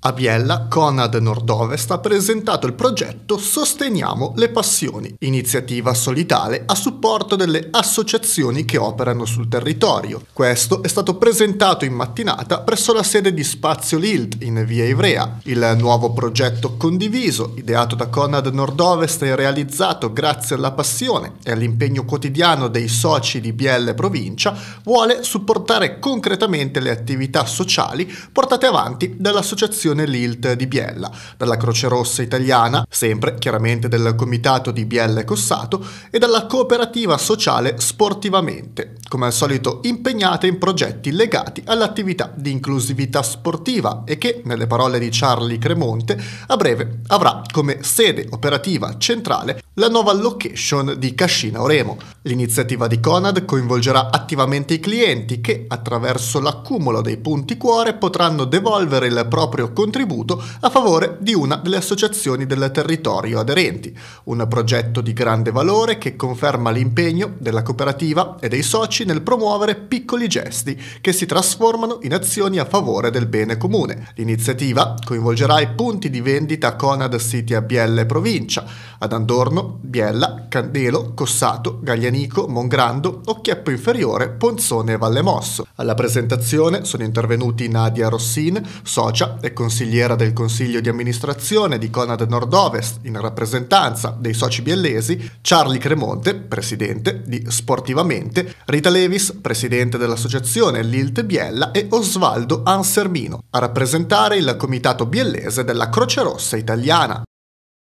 A Biella, Conad Nord-Ovest ha presentato il progetto Sosteniamo le passioni, iniziativa solidale a supporto delle associazioni che operano sul territorio. Questo è stato presentato in mattinata presso la sede di Spazio Lilt in via Ivrea. Il nuovo progetto condiviso, ideato da Conad Nord-Ovest e realizzato grazie alla passione e all'impegno quotidiano dei soci di Biella e provincia, vuole supportare concretamente le attività sociali portate avanti dall'associazione Lilt di Biella, dalla Croce Rossa Italiana, sempre chiaramente del Comitato di Biella e Cossato, e dalla cooperativa sociale Sportivamente, come al solito impegnate in progetti legati all'attività di inclusività sportiva e che, nelle parole di Charlie Cremonte, a breve avrà come sede operativa centrale la nuova location di Cascina Oremo. L'iniziativa di Conad coinvolgerà attivamente i clienti che, attraverso l'accumulo dei punti cuore, potranno devolvere il proprio contributo a favore di una delle associazioni del territorio aderenti. Un progetto di grande valore che conferma l'impegno della cooperativa e dei soci nel promuovere piccoli gesti che si trasformano in azioni a favore del bene comune. L'iniziativa coinvolgerà i punti di vendita Conad siti a Biella e provincia, ad Andorno, Biella, Candelo, Cossato, Gaglianico, Mongrando, Occhieppo Inferiore, Ponzone e Vallemosso. Alla presentazione sono intervenuti Nadia Rossin, socia e consigliera del Consiglio di amministrazione di Conad Nord-Ovest in rappresentanza dei soci biellesi, Charlie Cremonte, presidente di Sportivamente, Rita Levis, presidente dell'associazione Lilt Biella e Osvaldo Ansermino, a rappresentare il comitato biellese della Croce Rossa Italiana.